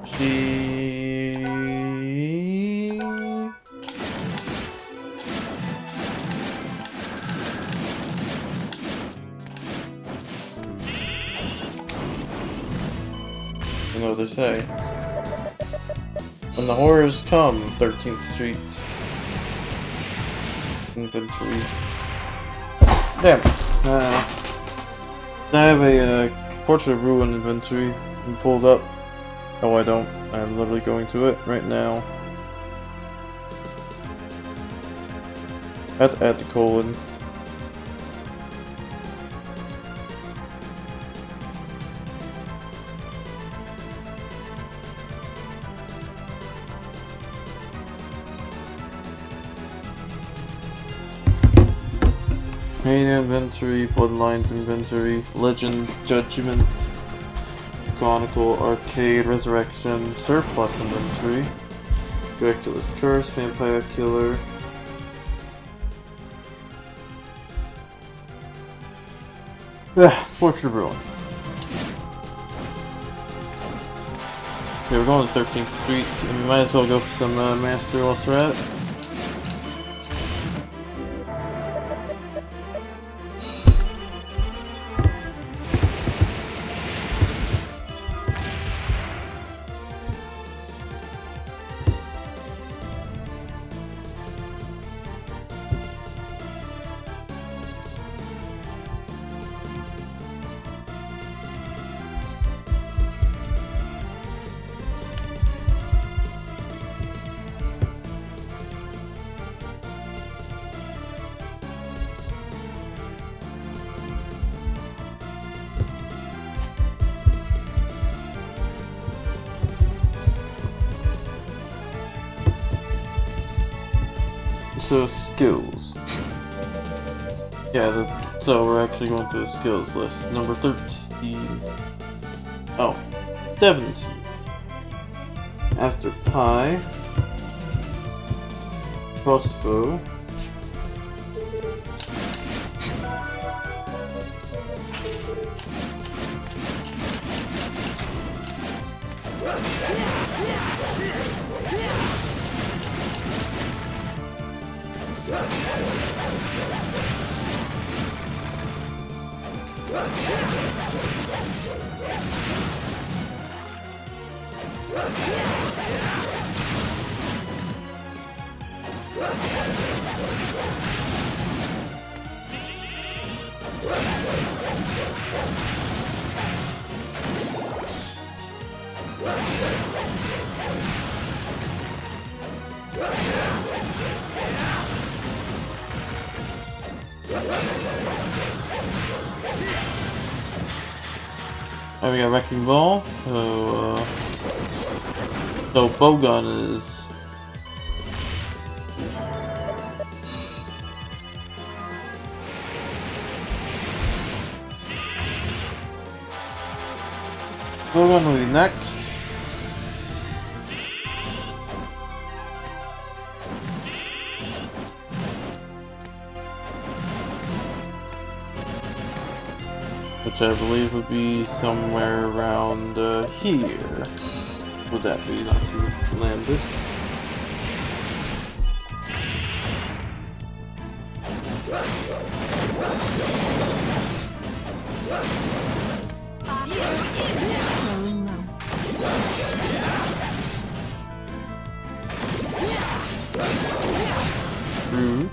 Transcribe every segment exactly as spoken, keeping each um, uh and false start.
G. You know what they say. When the horrors come, thirteenth Street. Inventory. Damn. Uh, I have a uh, Portrait of Ruin inventory pulled up. Oh, I don't. I'm literally going to it right now. I have to add the colon. Main inventory, Bloodlines inventory, Legend, Judgment, Chronicle, Arcade, Resurrection, Surplus inventory, Dracula's Curse, Vampire Killer, ah, Portrait of Ruin. Okay, we're going to thirteenth Street, and we might as well go for some uh, Master whilst we're at it. So skills. Yeah, the, so we're actually going through the skills list. Number thirteen. Oh, seventeen. After pie. Crossbow. Alright, we got Wrecking Ball. So, uh, so Bowgun is Bowgun will be next. Which I believe would be somewhere around uh, here. Would that be not too landed? Rude.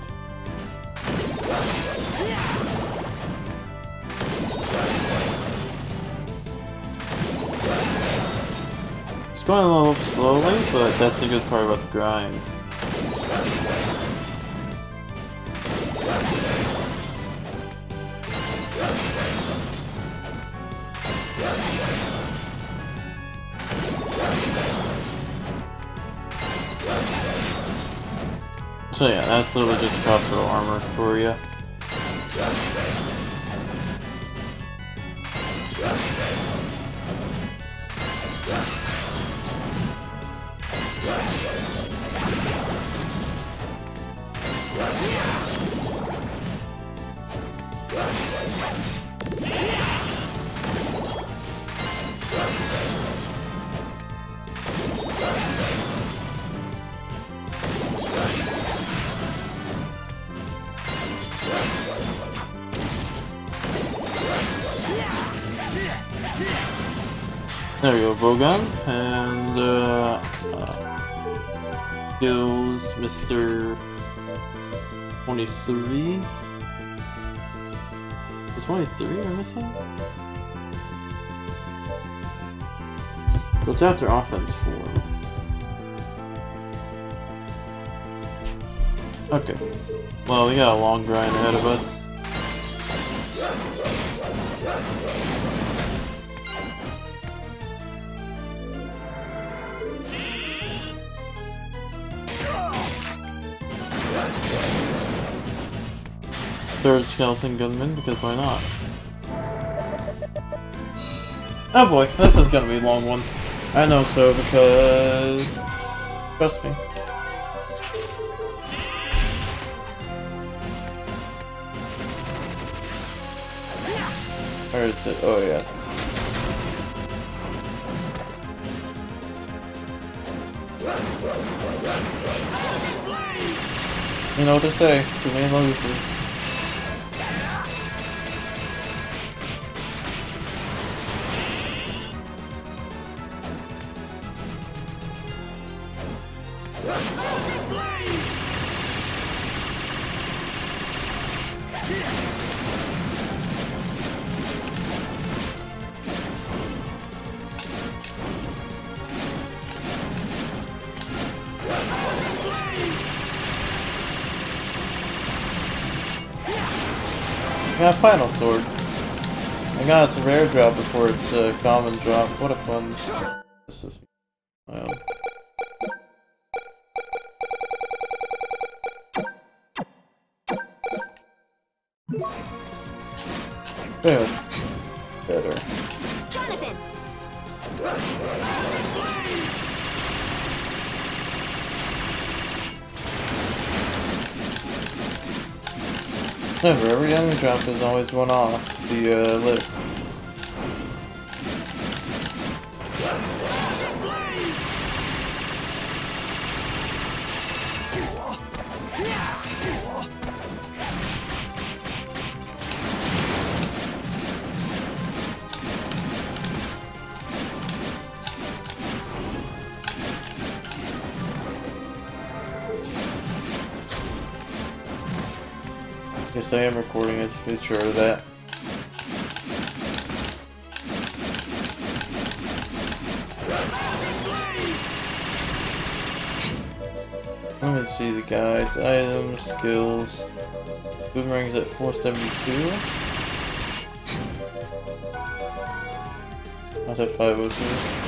Going a little slowly, but that's the good part about the grind. So yeah, that's literally just crossbow armor for you. There we go, bowgun, and uh, uh, kills Mister twenty-three. The twenty-three are missing? What's after offense form? Okay. Well, we got a long grind ahead of us. Third skeleton gunman, because why not? Oh boy, this is gonna be a long one. I know so, because... trust me. Where is it? Oh yeah. You know what to say, too many losers. I got a final sword. I got its rare drop before its uh, common drop. What a fun. This is. Wow. Better. Better. Jonathan. Never, every enemy drop is always one off the uh, list. Yes, I am recording it, be sure of that. Let me see the guides, items, skills. Boomerang's at four seventy-two. I was at five oh two.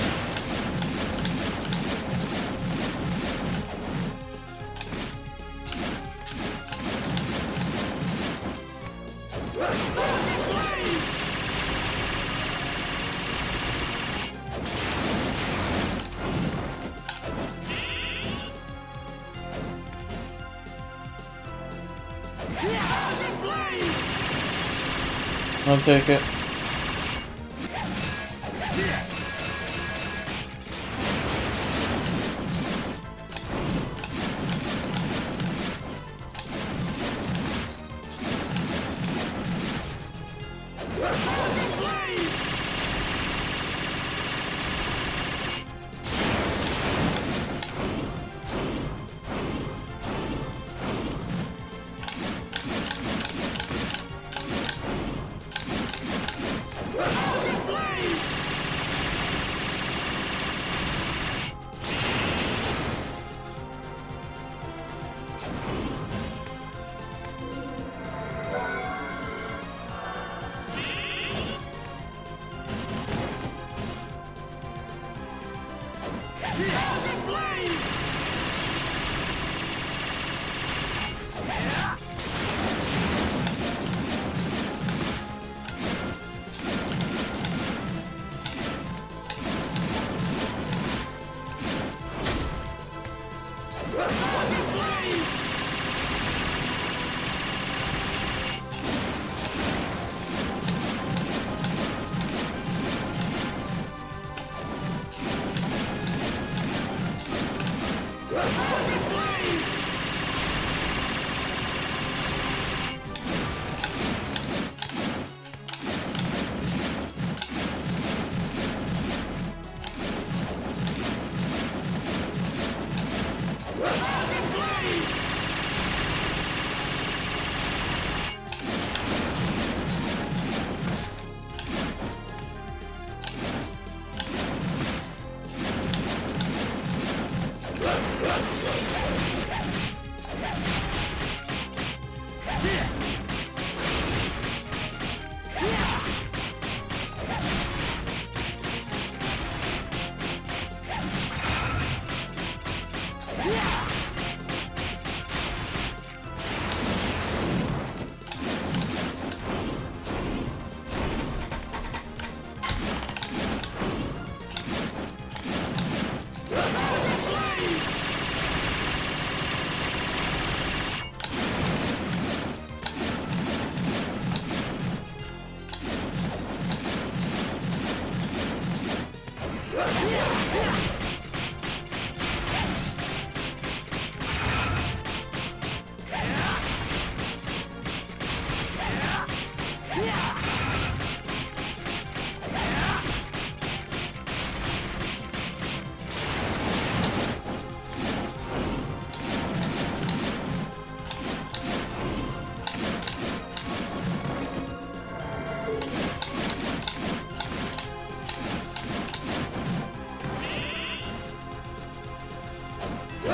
I'll take it.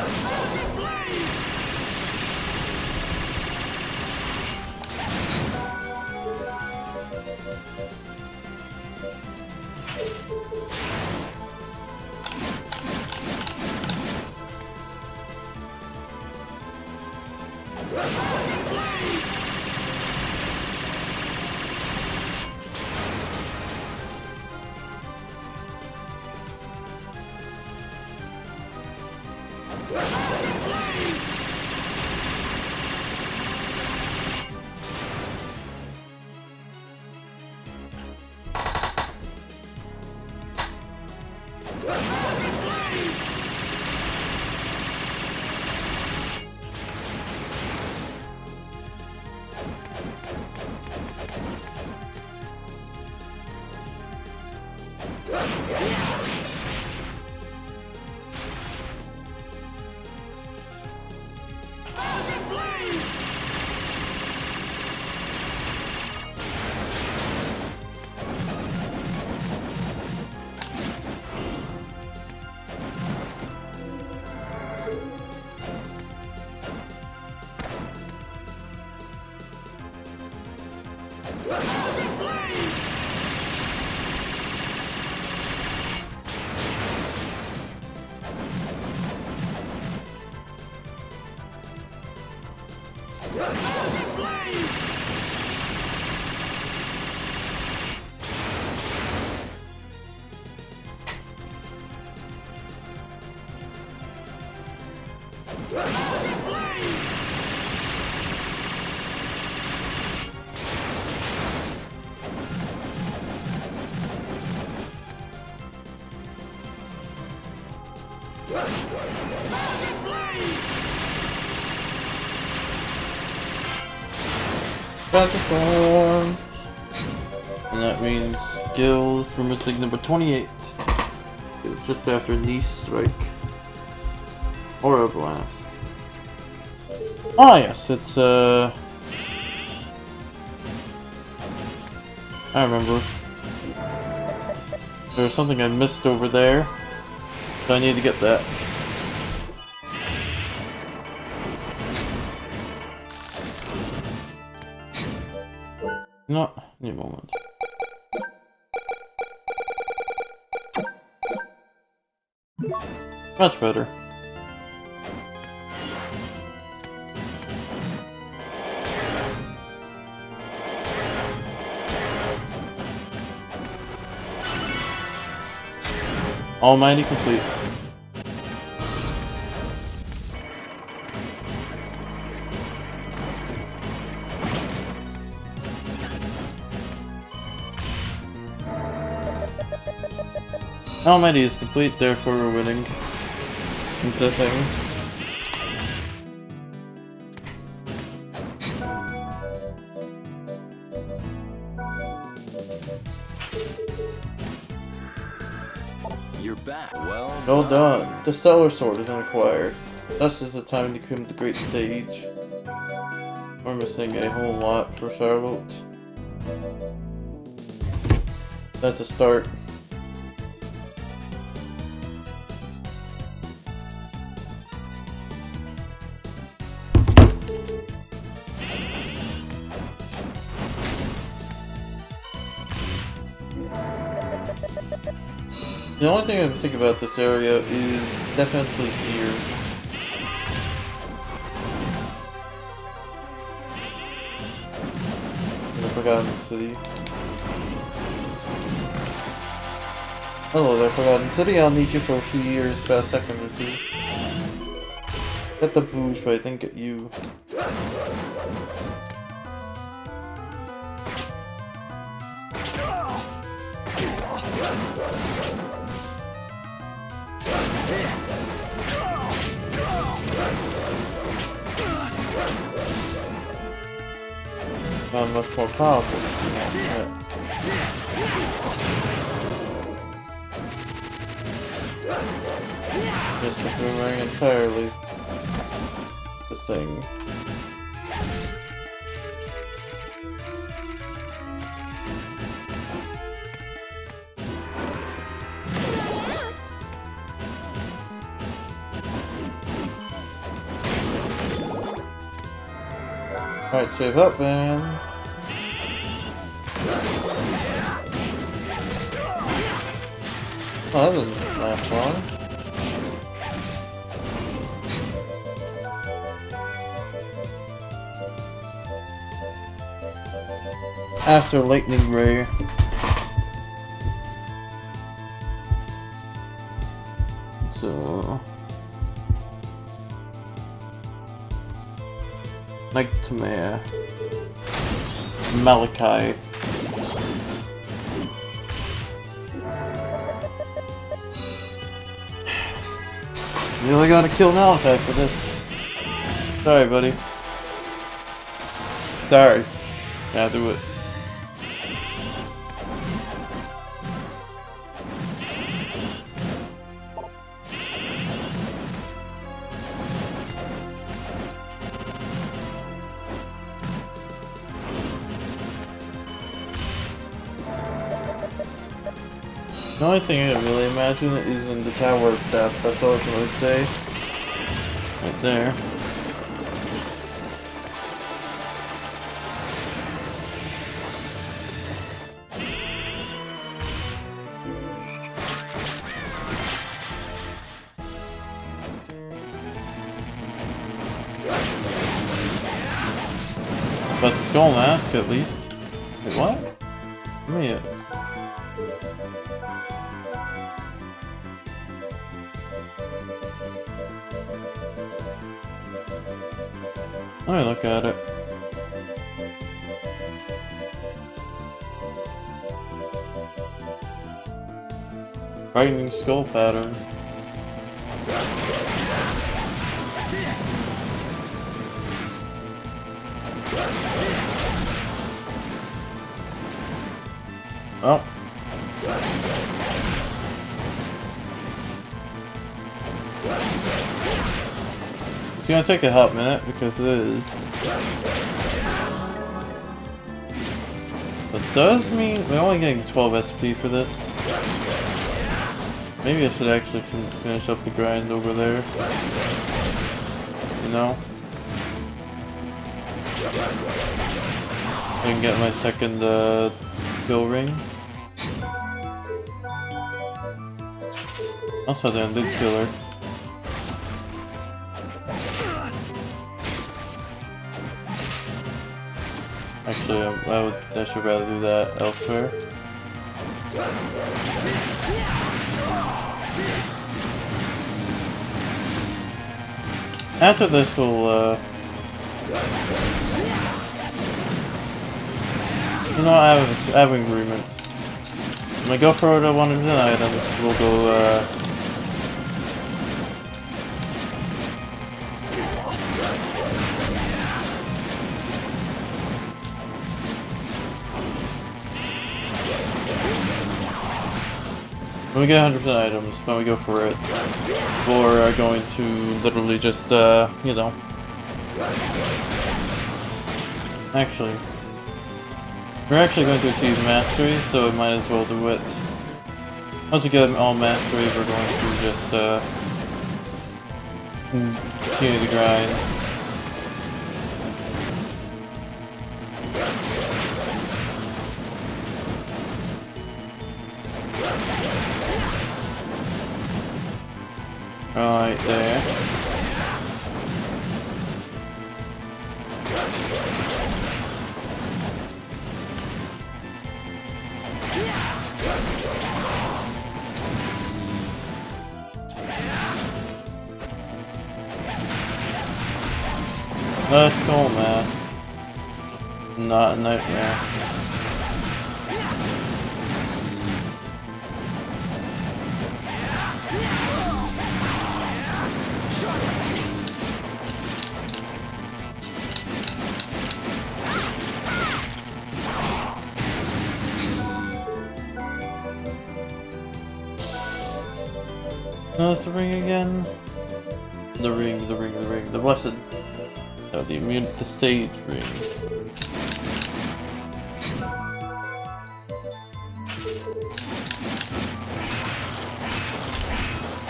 Form. And that means skills for mistake number twenty-eight. It's just after Knee Strike. Aura Blast. Ah yes, it's uh... I remember. There's something I missed over there. So I need to get that. No, need a moment. Much better. Almighty complete. Almighty is complete, therefore we're winning. It's the thing. You're back. Well Well done. The Stellar Sword has been acquired. Thus is the time to become the Great Sage. We're missing a whole lot for Charlotte. That's a start. The only thing I can think about this area is definitely here. In the Forgotten City. Hello there, Forgotten City. I'll need you for a few years, about a second or two. Get the booze, but I didn't get you. Not much more powerful. Yeah. Just a boomerang entirely. The thing. Alright, save up, man. Oh, that doesn't last long. After lightning ray. So Nightmare. Malachi. Really gotta kill Malachi for this. Sorry, buddy. Sorry. Gotta do it. The only thing I can really imagine is in the Tower of Death. That's all I can really say. Right there. But the Skull Mask, at least. Wait, what? Let me... Let me look at it. Frightening skull pattern. Oh. It's gonna take a hot minute because it is. But does mean we're only getting twelve S P for this. Maybe I should actually finish up the grind over there. You know? I can get my second uh, skill ring. Also the undead killer. Actually, I, I would I should rather do that elsewhere. After this, we'll uh, you know, I have, I have an agreement. When I go for the one of the items, we'll go uh, when we get one hundred percent items, when we go for it, we're going to literally just, uh, you know, actually, we're actually going to achieve mastery, so we might as well do it. Once we get all mastery, we're going to just, uh, continue the grind. Right there. The Skull Mask. Not a nightmare. No, it's the ring again. The ring, the ring, the ring, the blessed. No, the immune, the sage ring.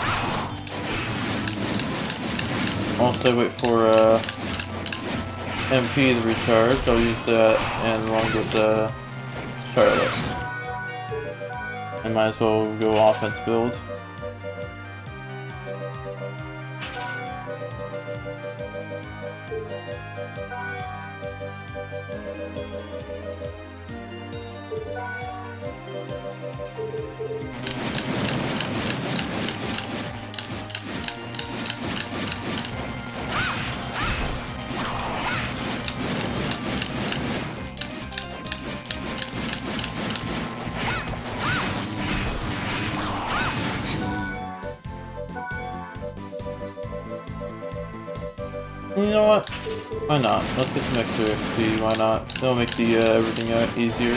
Also, wait for uh. M P to recharge. I'll use that and along with uh, Charlotte. I might as well go offense build. You know what? Why not? Let's get some extra X P, why not? It'll make the uh, everything uh, easier.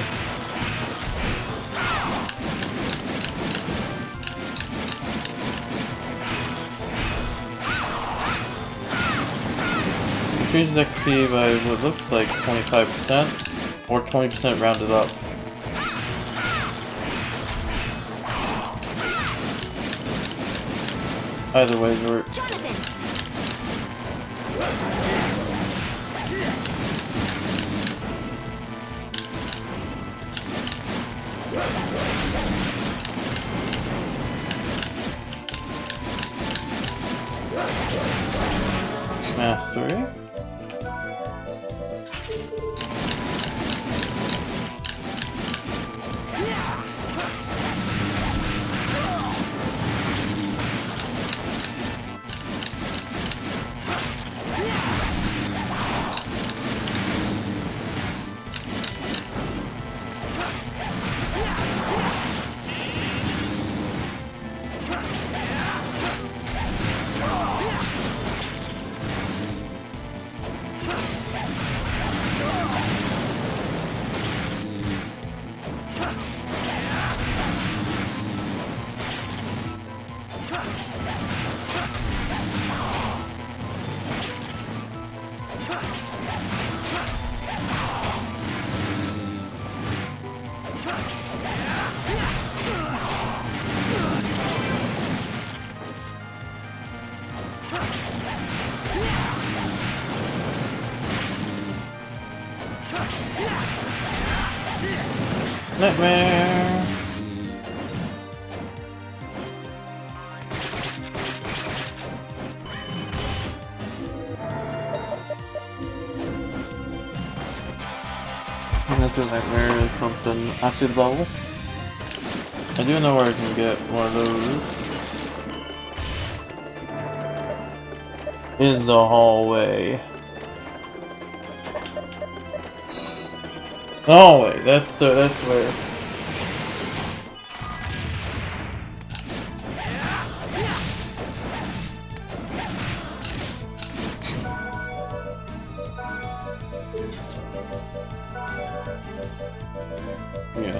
Increases X P by what looks like twenty-five percent, or twenty percent rounded up. Either way works. Mastery. Nightmare! Another nightmare is something acid bubble. I do know where I can get one of those. In the hallway. Oh wait, that's the that's where. Yeah.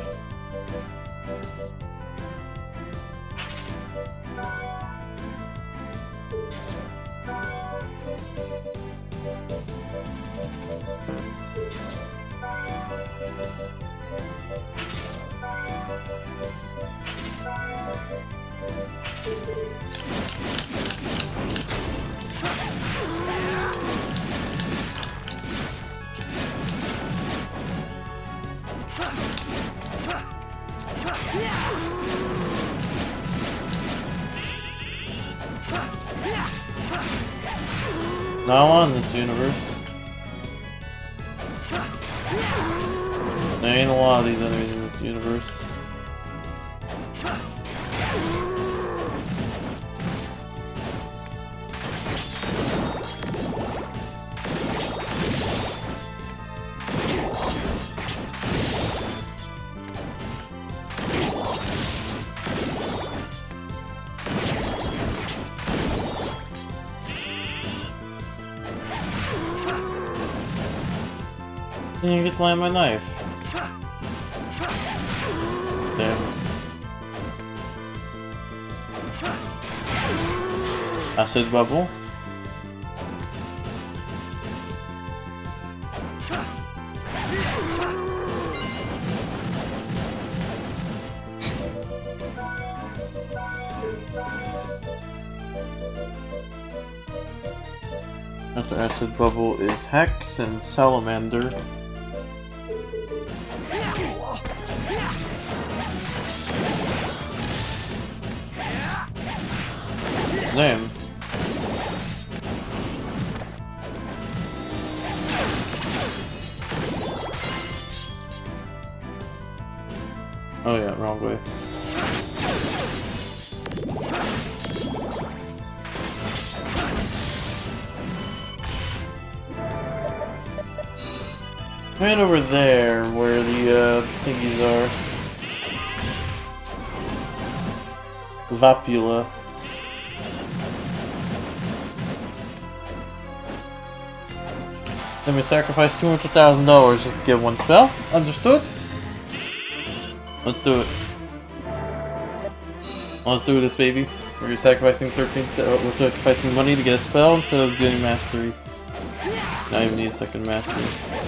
Not on this universe. There ain't a lot of these enemies in this universe. I didn't get to land my knife. Damn. Acid bubble. After acid bubble is Hex and Salamander. Damn. Oh yeah, wrong way. Right over there, where the uh, thingies are. Vapula. Let me sacrifice two hundred thousand dollars just to get one spell. Understood? Let's do it. Let's do this, baby. We're sacrificing thirteen. Uh, we're sacrificing money to get a spell instead of getting mastery. Not even need a second mastery.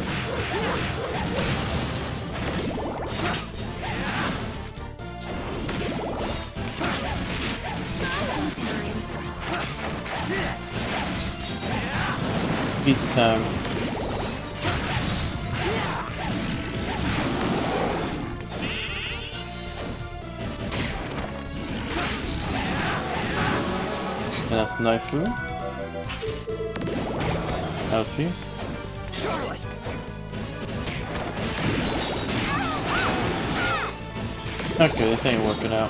Pizza time. And that's knife room. Ouchie. Okay, this ain't working out.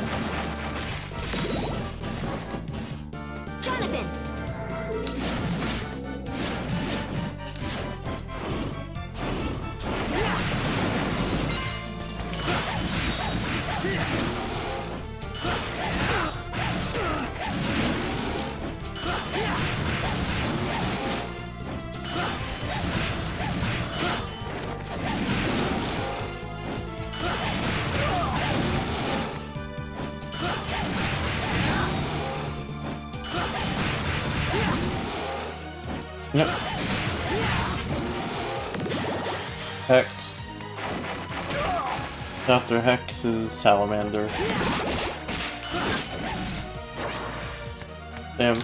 Yep. Hex. After Hex is Salamander. Damn.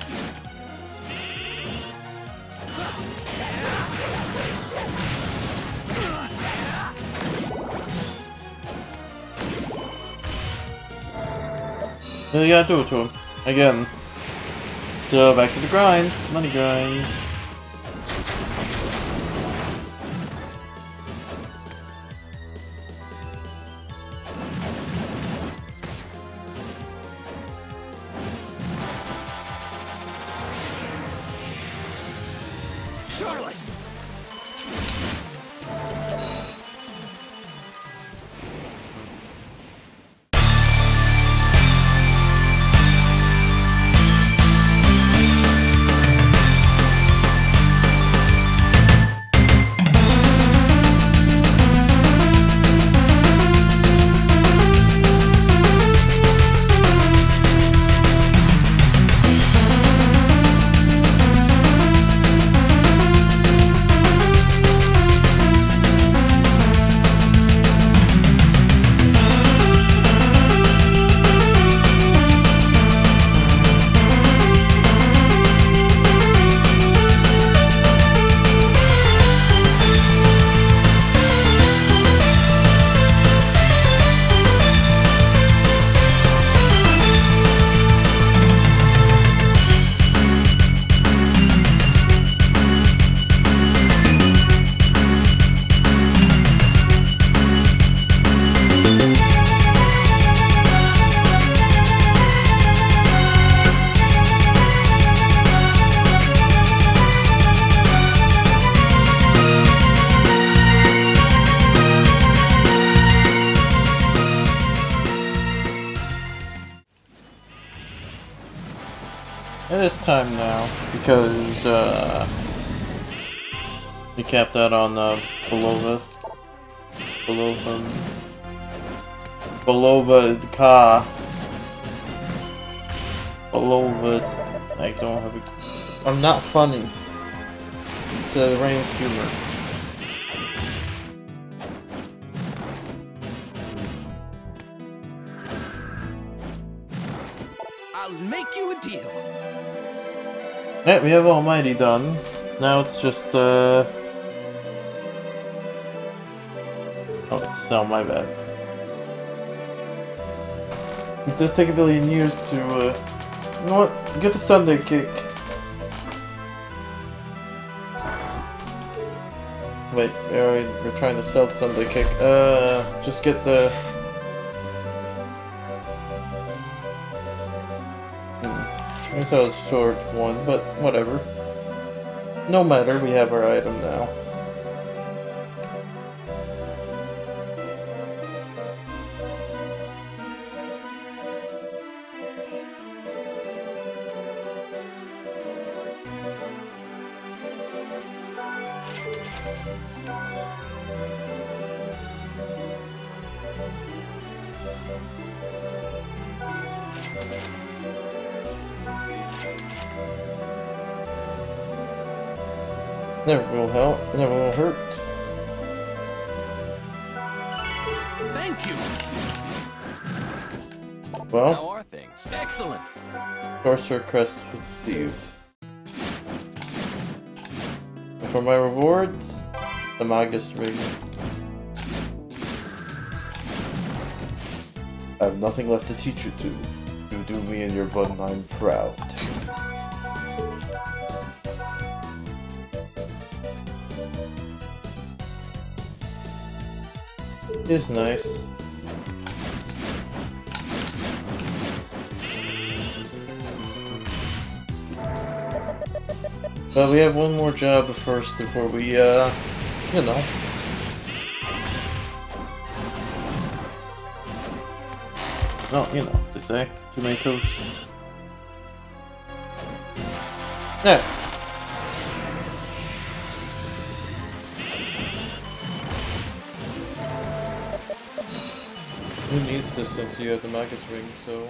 You gotta do it to him. Again. So back to the grind. Money grind. It is time now, because, uh... we capped out on, uh, Belova. Belova... Belova the car. Belova, I don't have a... I'm not funny. It's a rain of humor. I'll make you a deal. Yeah, we have Almighty done. Now it's just, uh... oh, it's Cell, my bad. It does take a billion years to, uh... you know what? Get the Sunday kick. Wait, we're, we're trying to sell the Sunday kick. Uh, just get the... Hmm. I guess that was a short one, but whatever. No matter, we have our item now. Never will help, never will hurt. Thank you. Well, How are things? Excellent. Sorcerer Crest received. And for my rewards, the Magus Ring. I have nothing left to teach you to. You do me and your bloodline proud. Is nice. But we have one more job first before we, uh, you know. No, you know, they say. Tomatoes. Yeah. Who needs this since you have the Magus Ring, so...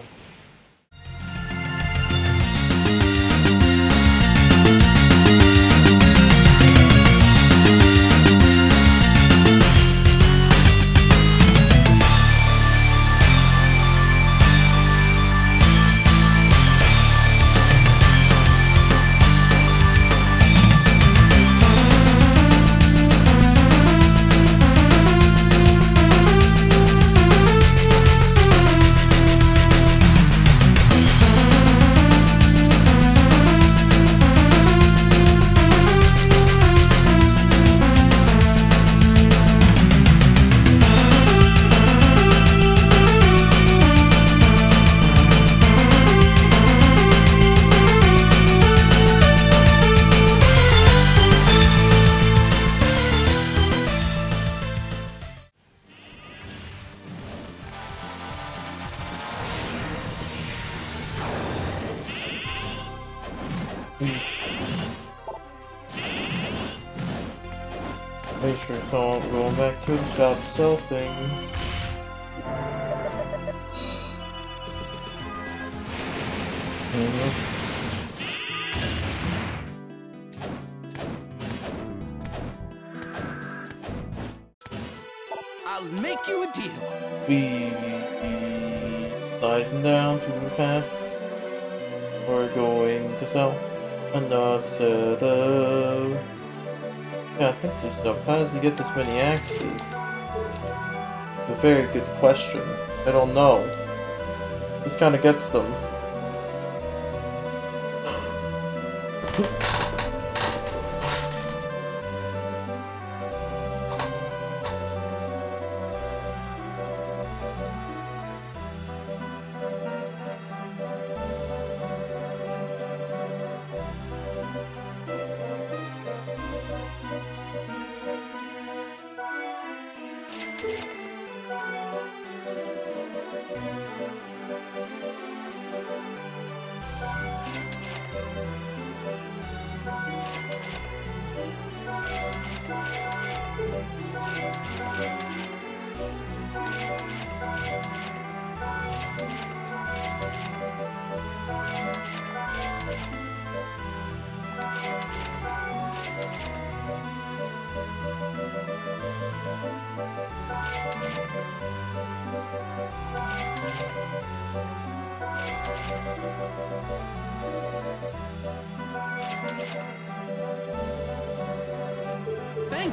Make sure it's all going back to the shop to sell things. Mm-hmm. I'll make you a deal. We sliding down to the past. We're going to sell another set of... Yeah, I think this stuff. How does he get this many axes? A very good question. I don't know. This kind of gets them.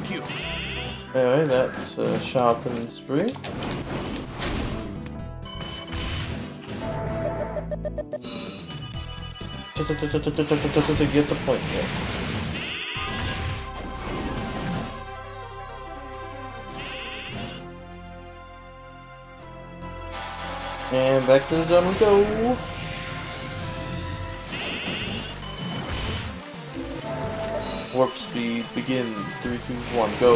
Thank you. Anyway, that's a shopping spree. To get the point, yes. And back to the zone we go. Warp speed begin. Three, two, one, go.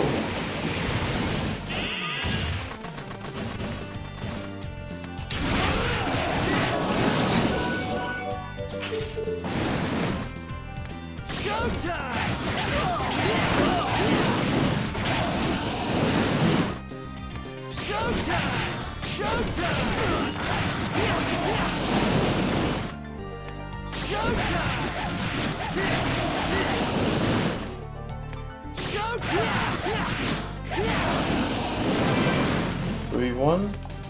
Three, one.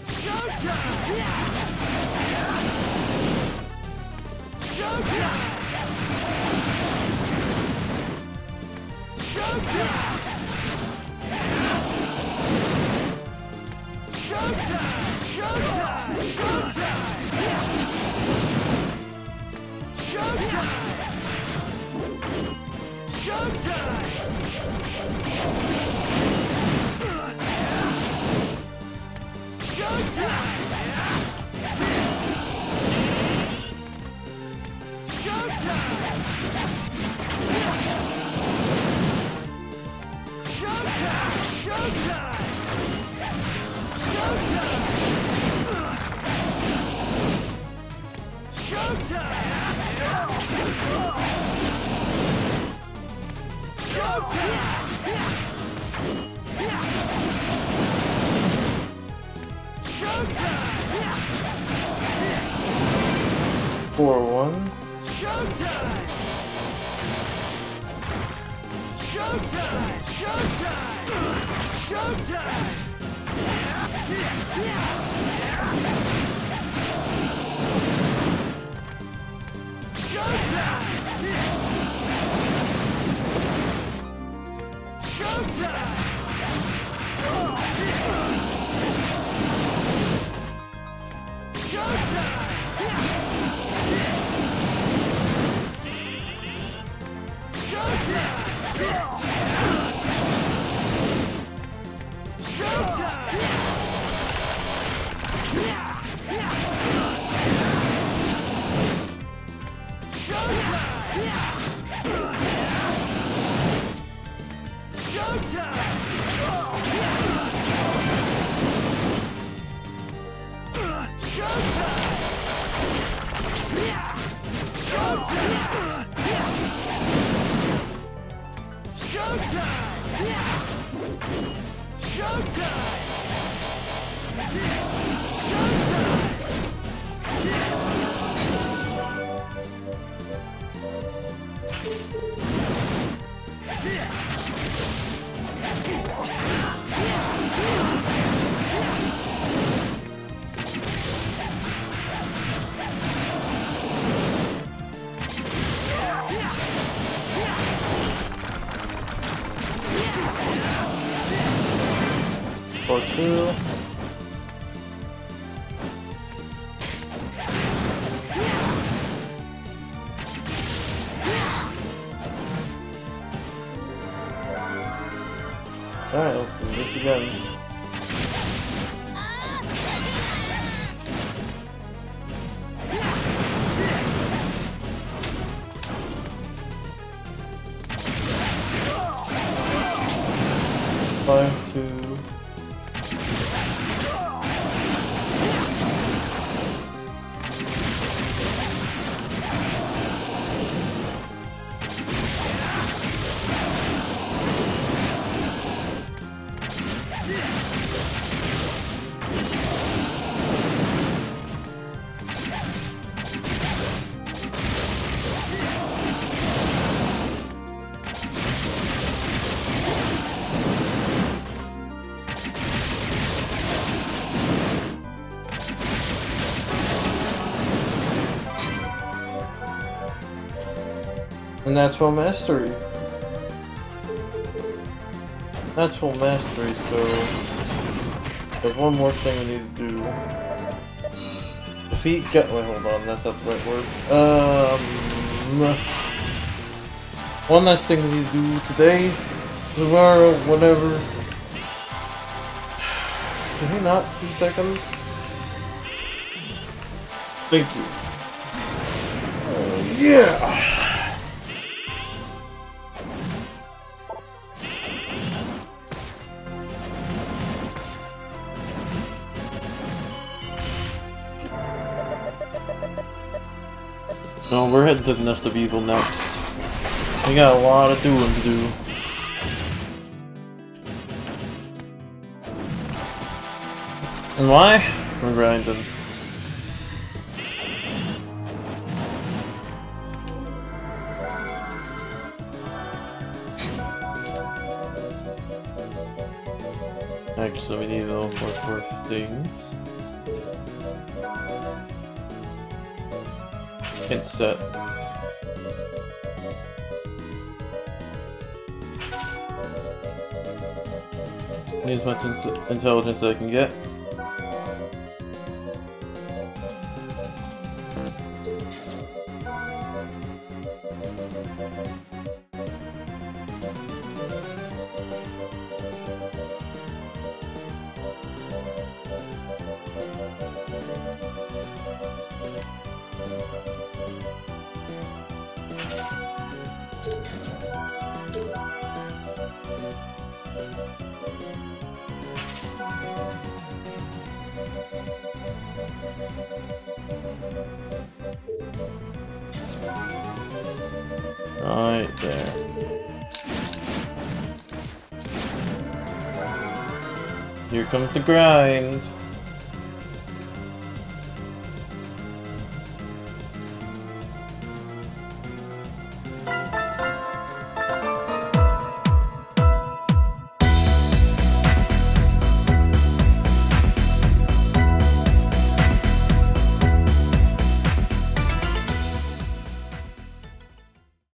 Four, one. Showtime! Showtime! Showtime! Showtime! Four, two. Alright, let's do this again. Five, two. And that's from Mastery. That's full mastery, so there's one more thing I need to do. Defeat get wait, hold on, that's not the right word. Um one last thing we need to do today, tomorrow, whatever. Can he not two seconds? Thank you. Uh, yeah! No, we're heading to the Nest of Evil next. We got a lot of doing to do. And why? We're grinding. Actually, we need a little more, more things. Hint set. Need as much in intelligence as I can get. Right there. Here comes the grind.